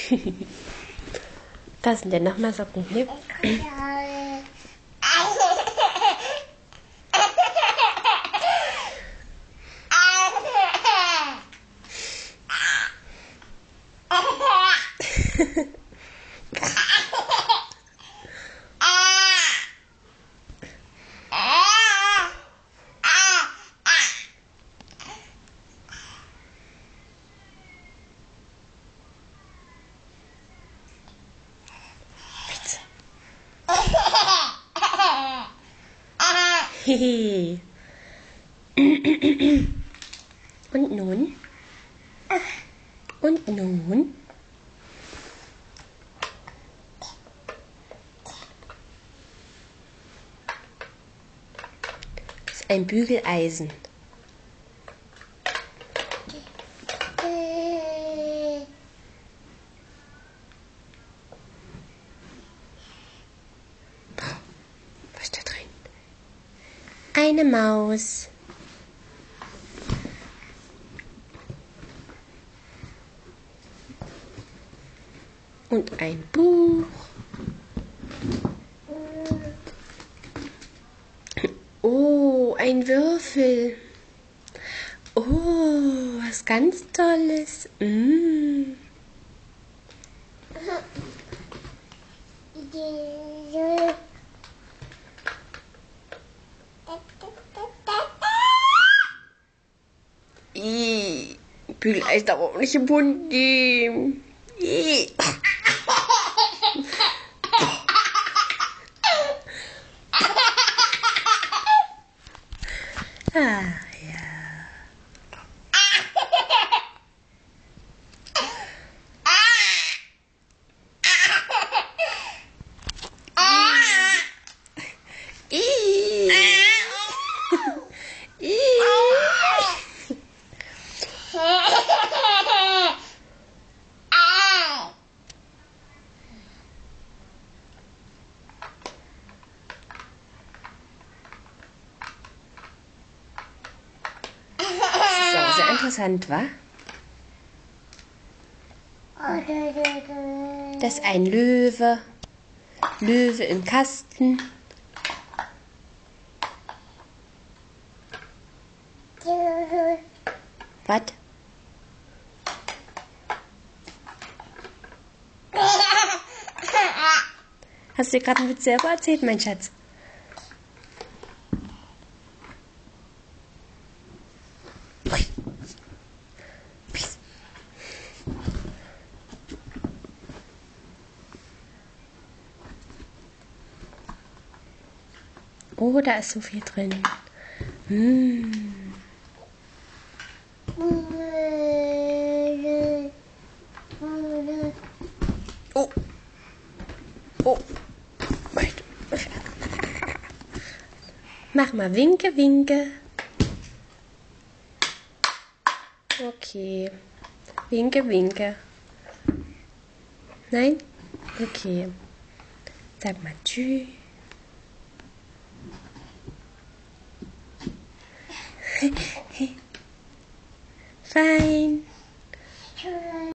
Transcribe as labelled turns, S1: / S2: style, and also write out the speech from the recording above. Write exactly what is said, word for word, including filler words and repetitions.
S1: Was sind denn nochmal Socken hier? Hehe. Und nun? Und nun? Das ist ein Bügeleisen. Was ist da drin? Eine Maus. Und ein Buch. Oh, ein Würfel. Oh, was ganz Tolles. Mm. Ih, Bügeleisen darf auch nicht im Mund nehmen. Ih. Ah, ja. Ih. Ih. Das ist auch sehr interessant, wa? Das ist ein Löwe. Löwe im Kasten. Was? Hast du dir gerade einen Witz selber erzählt, mein Schatz? Oh, da ist so viel drin. Mm. Oh. Oh. Mach mal Winke, Winke. Okay. Winke, Winke. Nein? Okay. Sag mal Tschüss. Fein.